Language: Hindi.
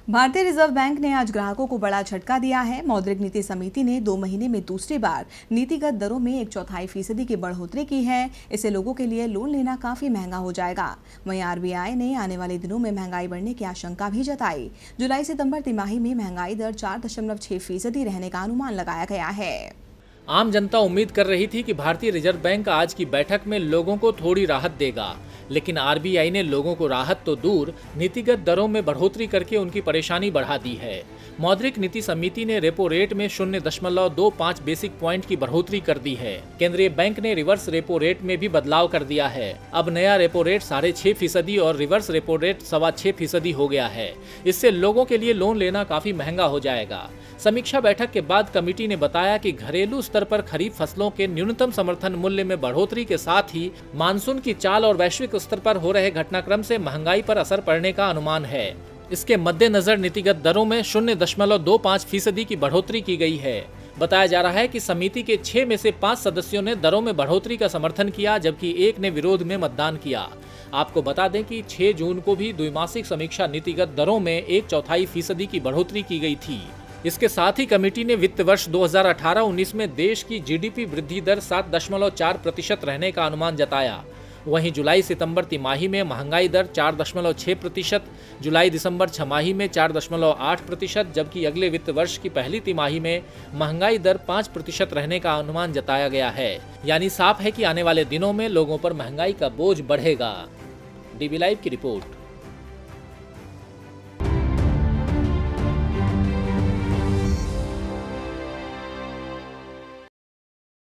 भारतीय रिजर्व बैंक ने आज ग्राहकों को बड़ा झटका दिया है। मौद्रिक नीति समिति ने 2 महीने में दूसरी बार नीतिगत दरों में 1/4% की बढ़ोतरी की है। इससे लोगों के लिए लोन लेना काफी महंगा हो जाएगा। वहीं आरबीआई ने आने वाले दिनों में महंगाई बढ़ने की आशंका भी जताई। जुलाई सितंबर तिमाही में महंगाई दर 4.6% रहने का अनुमान लगाया गया है। आम जनता उम्मीद कर रही थी कि भारतीय रिजर्व बैंक आज की बैठक में लोगों को थोड़ी राहत देगा, लेकिन आरबीआई ने लोगों को राहत तो दूर, नीतिगत दरों में बढ़ोतरी करके उनकी परेशानी बढ़ा दी है। मौद्रिक नीति समिति ने रेपो रेट में 0.25 बेसिक पॉइंट की बढ़ोतरी कर दी है। केंद्रीय बैंक ने रिवर्स रेपो रेट में भी बदलाव कर दिया है। अब नया रेपो रेट 6.5% और रिवर्स रेपो रेट 6.25% हो गया है। इससे लोगों के लिए लोन लेना काफी महंगा हो जाएगा। समीक्षा बैठक के बाद कमेटी ने बताया कि घरेलू स्तर पर खरीफ फसलों के न्यूनतम समर्थन मूल्य में बढ़ोतरी के साथ ही मानसून की चाल और वैश्विक स्तर पर हो रहे घटनाक्रम से महंगाई पर असर पड़ने का अनुमान है। इसके मद्देनजर नीतिगत दरों में 0.25% की बढ़ोतरी की गई है। बताया जा रहा है कि समिति के 6 में से 5 सदस्यों ने दरों में बढ़ोतरी का समर्थन किया, जबकि 1 ने विरोध में मतदान किया। आपको बता दें कि 6 जून को भी द्विमासिक समीक्षा नीतिगत दरों में 1/4% की बढ़ोतरी की गई थी। इसके साथ ही कमेटी ने वित्त वर्ष 2018-19 में देश की जीडीपी वृद्धि दर 7.4% रहने का अनुमान जताया। वहीं जुलाई सितंबर तिमाही में महंगाई दर 4.6%, जुलाई दिसंबर छमाही में 4.8%, जबकि अगले वित्त वर्ष की पहली तिमाही में महंगाई दर 5% रहने का अनुमान जताया गया है। यानी साफ है कि आने वाले दिनों में लोगों पर महंगाई का बोझ बढ़ेगा। डीबी लाइव की रिपोर्ट।